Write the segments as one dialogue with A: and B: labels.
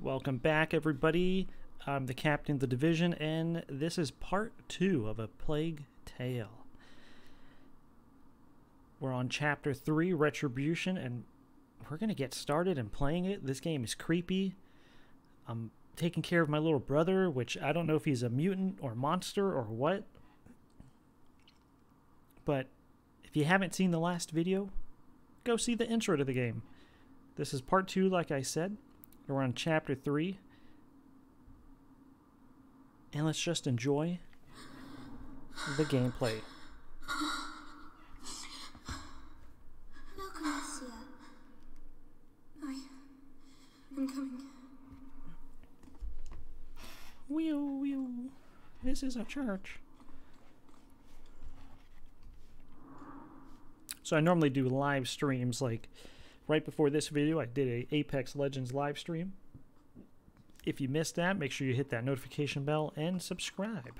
A: Welcome back, everybody. I'm the captain of the division, and this is part 2 of A Plague Tale. We're on chapter 3, Retribution, and we're going to get started and playing it. This game is creepy. I'm taking care of my little brother, which I don't know if he's a mutant or monster or what. But if you haven't seen the last video, go see the intro to the game. This is part 2, like I said. We're on chapter 3. And let's just enjoy the gameplay.
B: Look, Alicia. I'm coming.
A: Whew. This is a church. So I normally do live streams, like right before this video I did a Apex Legends live stream. If you missed that, make sure you hit that notification bell and subscribe.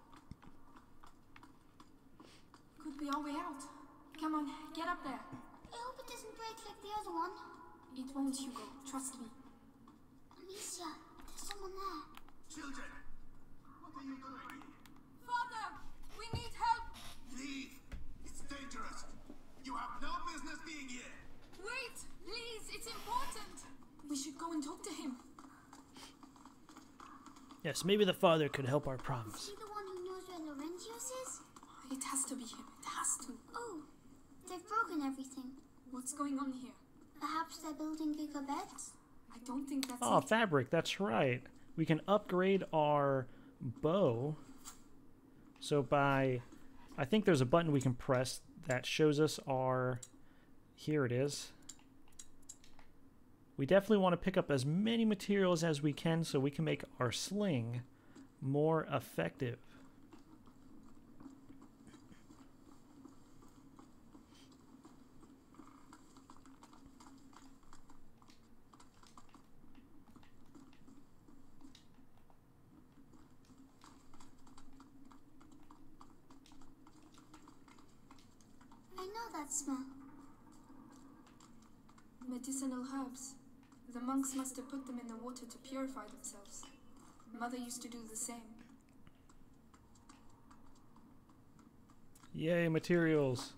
B: Could be our way out. Come on, get up there. I hope it doesn't break like the other one. It won't, Hugo. Trust me. Alicia, there's someone there.
C: Children, what are you doing?
B: Father, we need help.
C: Leave. It's dangerous. You have no business being here.
B: Wait, please, it's important. We should go and talk to him.
A: Yes, maybe the father could help our problems.
B: Is he the one who knows where Laurentius is? It has to be him. It has to. Oh, they've broken everything. What's going on here? Perhaps they're building bigger beds? I don't think that's
A: Oh,
B: it.
A: fabric, that's right. We can upgrade our bow. So by, I think there's a button we can press that shows us our, here it is. We definitely want to pick up as many materials as we can so we can make our sling more effective.
B: I know that smell. Medicinal herbs. The monks must have put them in the water to purify themselves. Mother used to do the same.
A: Yay, materials.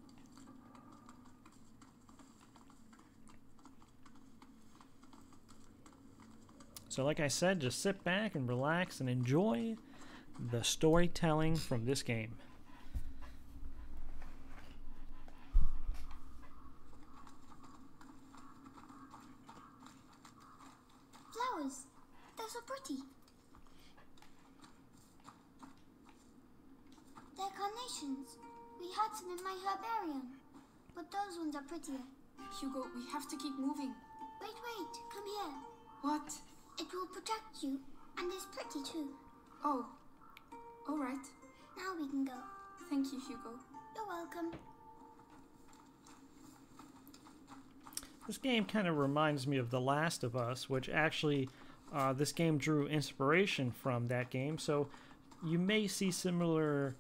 A: So like I said, just sit back and relax and enjoy the storytelling from this game.
B: Flowers. They're so pretty. They're carnations. We had some in my herbarium. But those ones are prettier. Hugo, we have to keep moving. Wait. Come here. What? It will protect you. And it's pretty too. Oh. All right. Now we can go. Thank you, Hugo. You're welcome.
A: This game kind of reminds me of The Last of Us, which actually this game drew inspiration from that game. So you may see similar,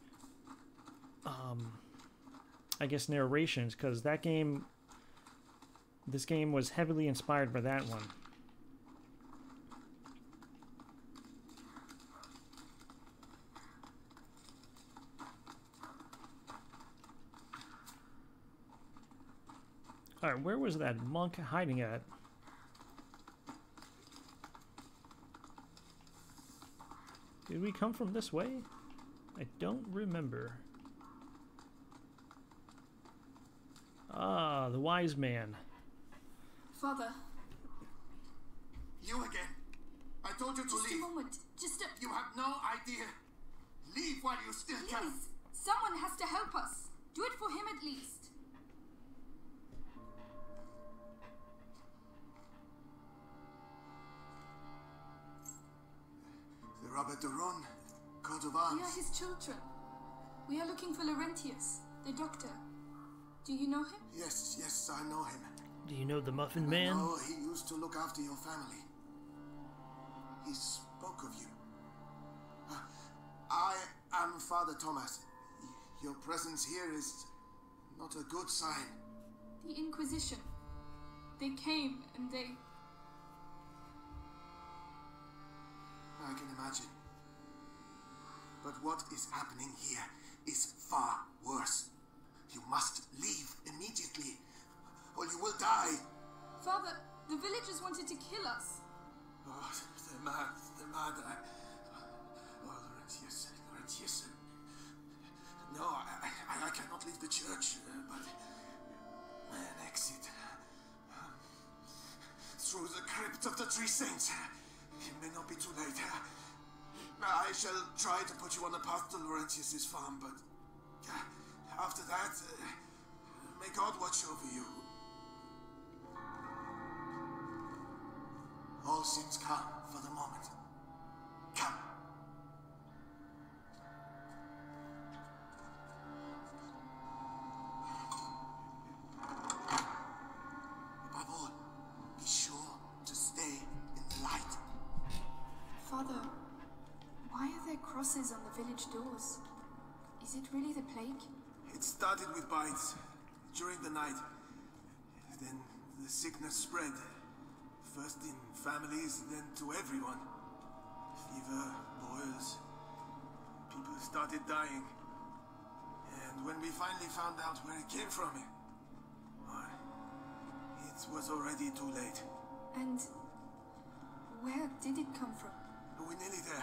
A: I guess, narrations, because that game, this game was heavily inspired by that one. Alright, where was that monk hiding at? Did we come from this way? I don't remember. Ah, the wise man.
B: Father.
C: You again. I told you to
B: Just
C: leave.
B: a moment. Just a...
C: You have no idea. Leave while you still can.
B: Please. Someone has to help us. Do it for him at least.
C: The Robert Duron, coat of
B: We
C: arms.
B: are his children. We are looking for Laurentius, the doctor. Do you know him?
C: Yes, I know him.
A: Do you know the Muffin Man?
C: Oh, he used to look after your family. He spoke of you. I am Father Thomas. Your presence here is not a good sign.
B: The Inquisition. They came and they...
C: imagine. But what is happening here is far worse. You must leave immediately, or you will die.
D: Father, the villagers wanted to kill us.
C: Oh, they're mad. They're mad. Oh, Laurentius. No, I cannot leave the church, but an exit through the crypt of the Three Saints. It may not be too late. I shall try to put you on the path to Laurentius's farm, but after that, may God watch over you. All seems calm for the moment. Come. Above all, be sure to stay in the light.
D: Father, why are there crosses on the village doors? Is it really the plague?
C: It started with bites during the night. Then the sickness spread. First in families, then to everyone. Fever, boils. People started dying. And when we finally found out where it came from, why, it was already too late.
D: And where did it come from?
C: We're nearly there.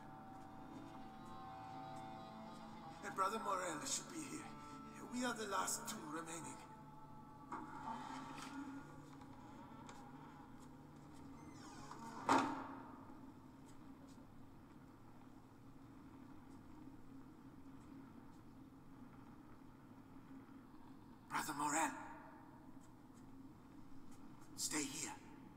C: And Brother Morel should be here. We are the last two remaining. Brother Morel, stay here.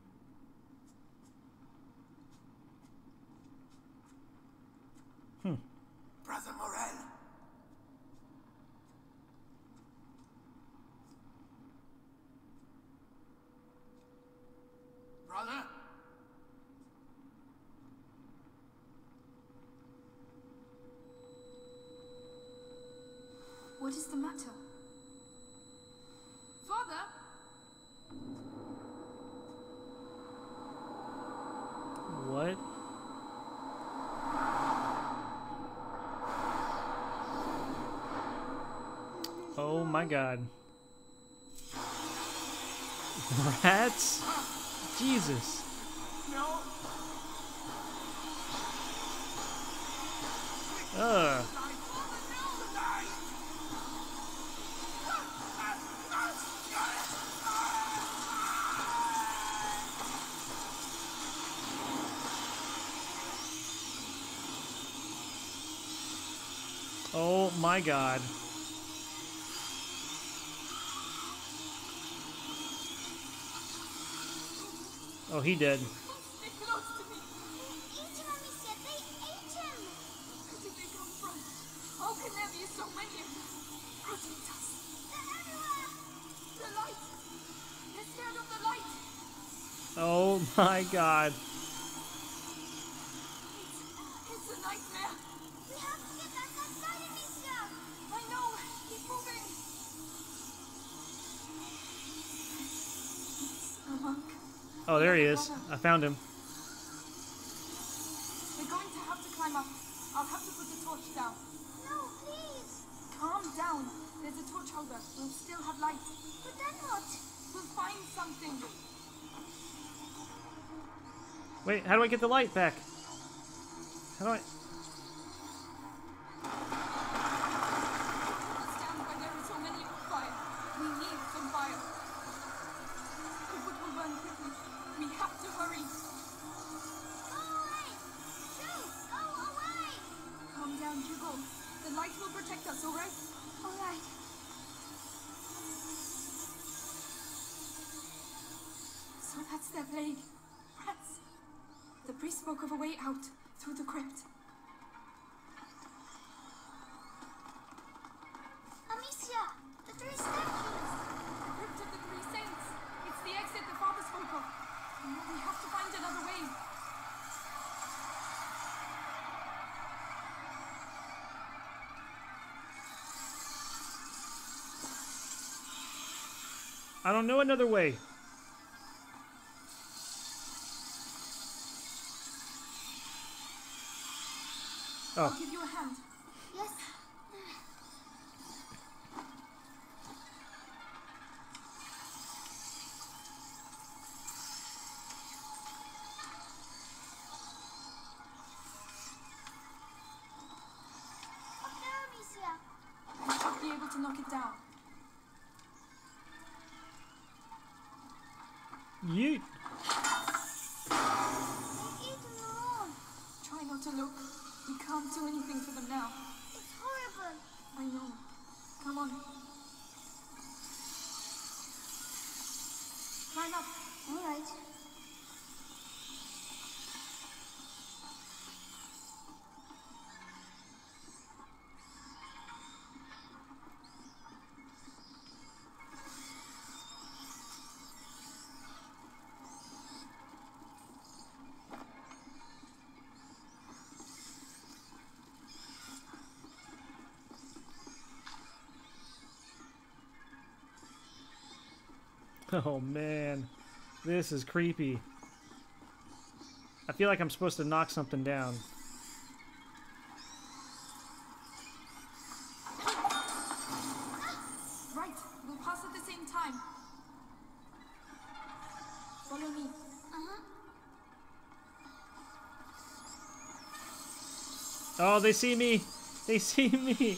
C: Brother Morel. Brother?
D: What is the matter? Father?
A: What? Oh my god. Rats? Jesus.
C: No.
A: Ugh. Oh my god. Oh, he did.
D: Stay close to me.
B: Eat him, Amicia. They ate him.
D: Where did they come from? How can there be so many of them? Protect us.
B: They're everywhere.
D: The light. They're scared of the light.
A: Oh my god.
D: It's a nightmare.
B: We have to get back outside, Amicia.
D: I know. Keep moving. A monk.
A: Oh, there he is. I found him.
D: We're going to have to climb up. I'll have to put the torch down.
B: No, please.
D: Calm down. There's a torch holder. We'll still have light.
B: But then what?
D: We'll find something.
A: Wait, how do I get the light back? How do I...
D: Stand where there are so many on fire. We need some fire. The wood will burn quickly. We have to hurry.
B: Go away. Shoot. Go away.
D: Calm down, Hugo. The light will protect us, all right?
B: All right.
D: So that's their plague. Rats. The priest spoke of a way out through the crypt.
B: Amicia, the three statues.
D: The crypt of the Three Saints. It's the exit the father spoke of. We have to find another way.
A: I don't know another way. Oh.
D: I'll give you a hand.
B: Yes. Up there, Amicia.
D: I should be able to knock it down.
A: Yeet.
B: They've eaten them all.
D: Try not to look. We can't do anything for them now.
B: It's horrible.
D: I know. Come on. Climb up.
B: All right.
A: Oh man, this is creepy. I feel like I'm supposed to knock something down.
D: Right. We'll pass at the same time. Follow me.
A: Oh, they see me! They see me!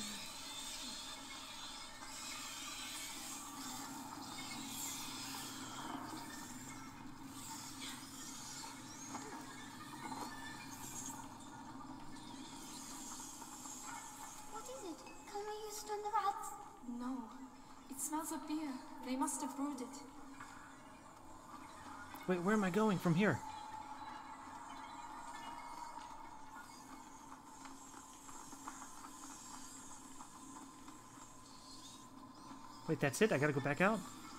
B: What is it? Can we use it on the rats?
D: No. It smells of beer. They must have brewed it.
A: Wait, where am I going from here? Wait, that's it? I gotta go back out?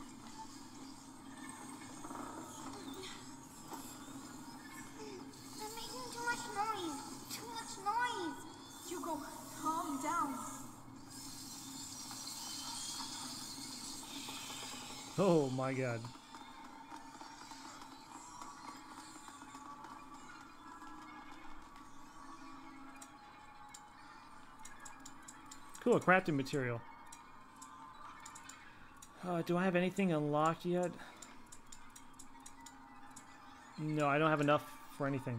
B: They're making too much noise. Too much noise.
D: Hugo, calm down.
A: Oh my god. Cool, crafting material. Do I have anything unlocked yet? No, I don't have enough for anything.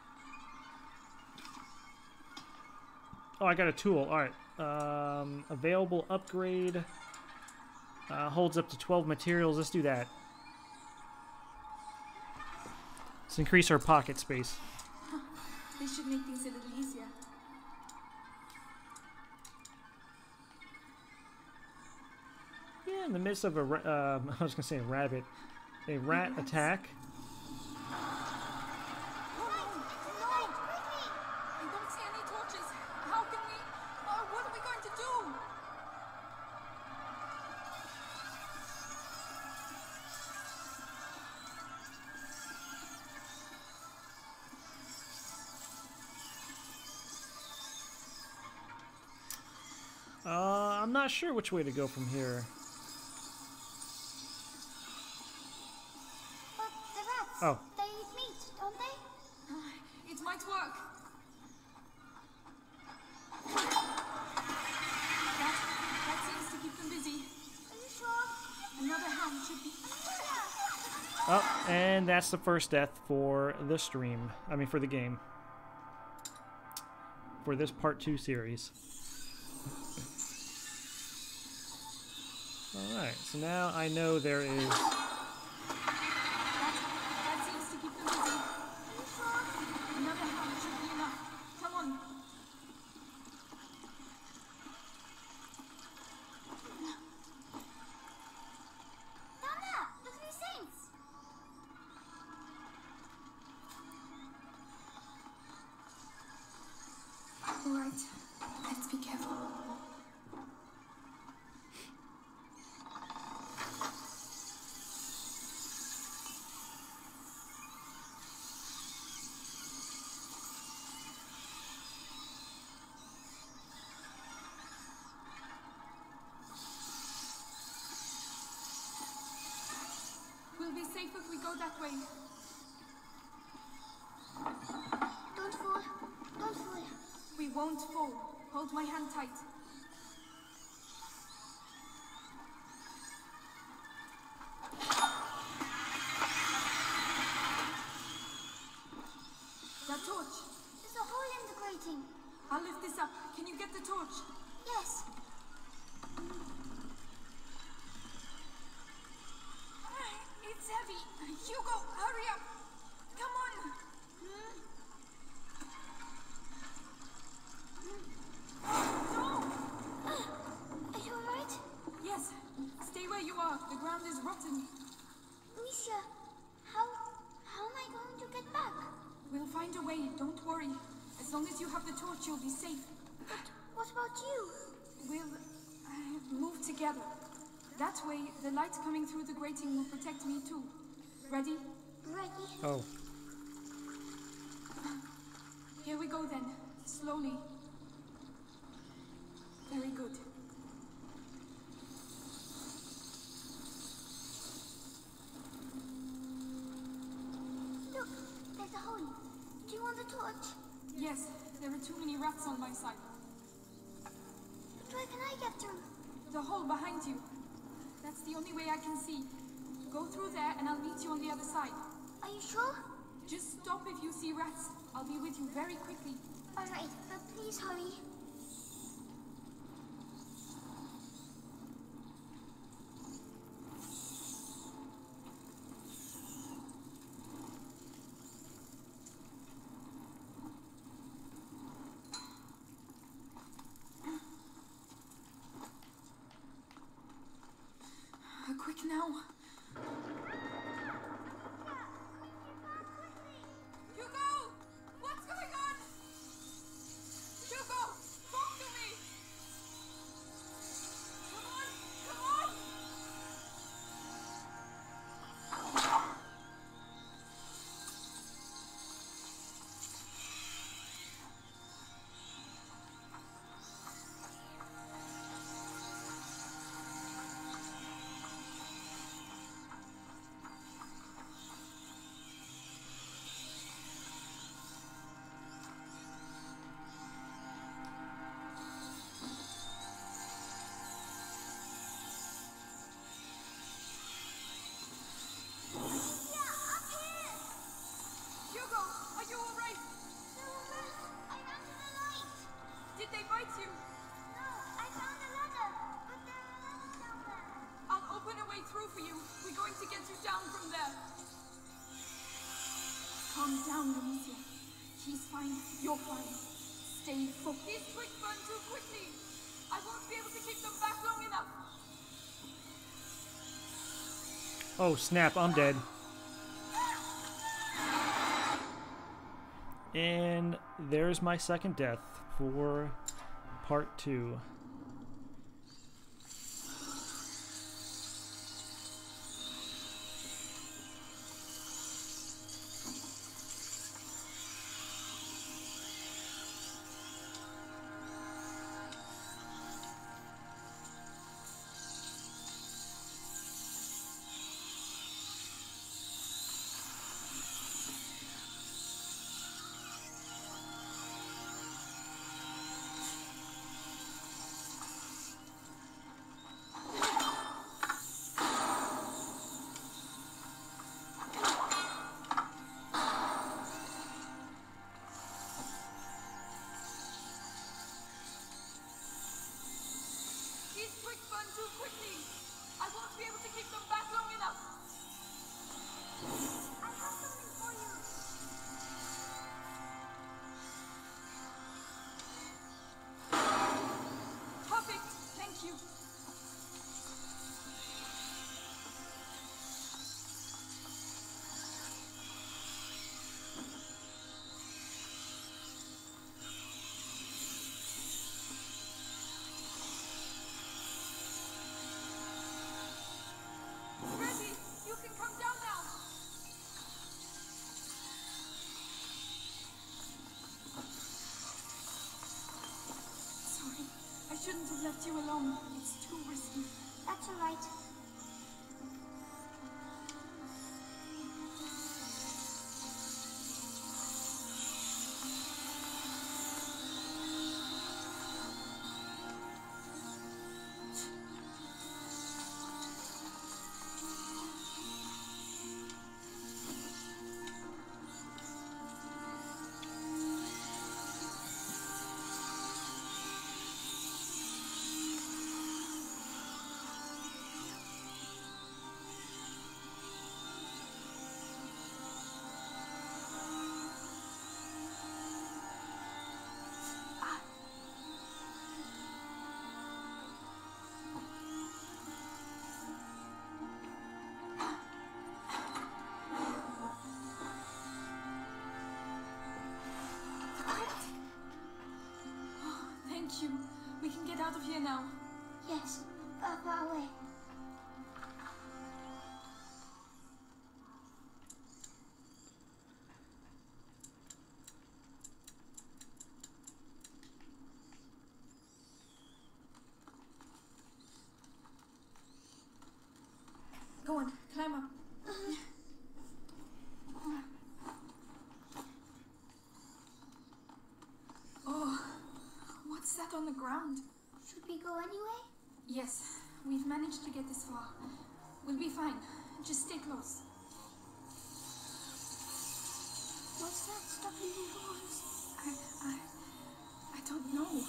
A: Oh, I got a tool. Alright. Available upgrade. Holds up to 12 materials. Let's do that. Let's increase our pocket space.
D: This should make things a little easier.
A: Yeah, in the midst of a, I was gonna say a rabbit, a rat attack.
D: Oh, no! I don't see any torches. How can we? What are we going to do?
A: I'm not sure which way to go from here.
B: But the rats,
A: Oh.
B: they eat meat, don't they?
D: It might work. That seems to keep them busy.
B: Are you sure?
D: Another hand should be.
A: Oh, and that's the first death for the stream. I mean, for the game. For this part 2 series. Alright, so now I know there is...
D: That seems to keep them busy. Are you sure? Another hand should be enough. Come on.
B: Down there, the three saints.
D: All right. Let's be careful. We'll be safe if we go that way.
B: Don't fall. Don't fall.
D: won't fall. Hold my hand tight. That torch.
B: There's a hole in the grating.
D: I'll lift this up. Can you get the torch?
B: Yes.
D: It's heavy. Hugo, hurry up. Come on. No!
B: Are you alright?
D: Yes. Stay where you are. The ground is rotten.
B: Misha, how am I going to get back?
D: We'll find a way. Don't worry. As long as you have the torch, you'll be safe.
B: But what about you?
D: We'll move together. That way, the light coming through the grating will protect me too. Ready?
B: Ready?
A: Oh.
D: Here we go then. Slowly. Very good.
B: Look, there's a hole. Do you want the torch?
D: Yes, there are too many rats on my side.
B: But where can I get through?
D: The hole behind you. That's the only way I can see. Go through there and I'll meet you on the other side.
B: Are you sure?
D: Just stop if you see rats. I'll be with you very quickly.
B: Alright, but please hurry.
D: Quick now. Hugo! What's going on? Hugo! Talk to me! Come on! Come on! Hugo, are you alright?
B: No, I ran to the light.
D: Did they bite you?
B: No, I found a ladder. But there are ladders down there.
D: I'll open a way through for you. We're going to get you down from there. Calm down, Amicia. He's fine. You're fine. Stay focused. These twigs burn too quickly. I won't be able to keep them back long enough.
A: Oh, snap. I'm dead. And there's my second death for part 2.
D: These twigs burn too quickly. I won't be able to keep them back long enough.
B: I have something for you.
D: Perfect. Thank you. Ready? You can come down now. Sorry. I shouldn't have left you alone. It's too risky.
B: That's alright.
D: you. We can get out of here now.
B: Yes, far, far away.
D: Go on, climb up. Oh, what's that on the ground?
B: Should we go anyway?
D: Yes, we've managed to get this far. We'll be fine. Just stay close.
B: What's that stuff in the walls?
D: I don't know.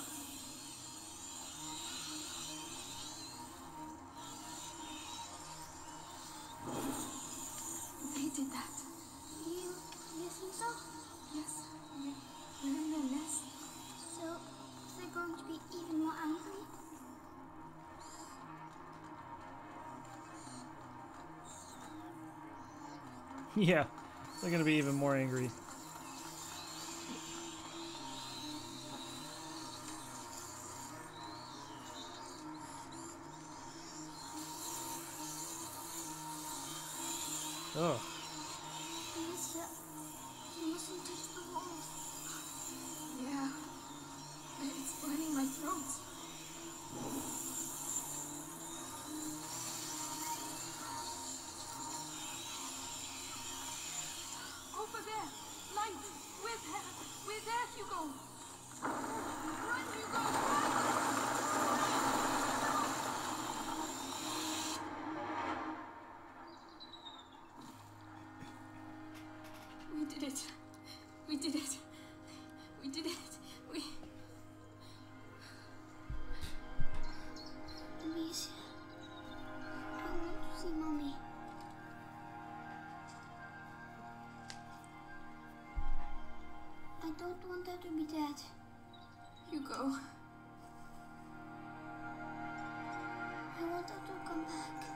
D: They did that.
B: You think so?
D: Yes, we're in their nest.
B: So, they're going to be even more angry?
A: Yeah, they're gonna be even more angry. Oh.
B: Melissa, you mustn't touch the walls.
D: Yeah, it's burning my throat. Over there, light. We're there, Hugo. Run, Hugo, run! We did it. We did it. We did it.
B: Please. I want to see Mommy. I don't want her to be dead.
D: Hugo.
B: I want her to come back.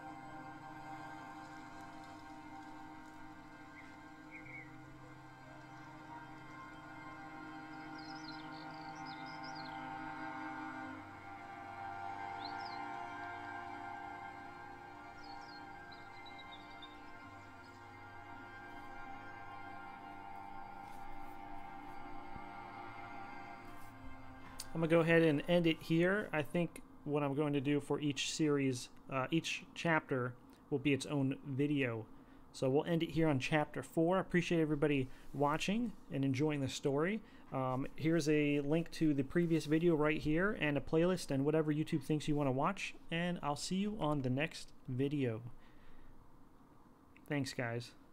A: I'm gonna go ahead and end it here. I think what I'm going to do for each series, each chapter will be its own video. So we'll end it here on chapter 4. I appreciate everybody watching and enjoying the story. Here's a link to the previous video right here and a playlist and whatever YouTube thinks you want to watch. And I'll see you on the next video. Thanks, guys.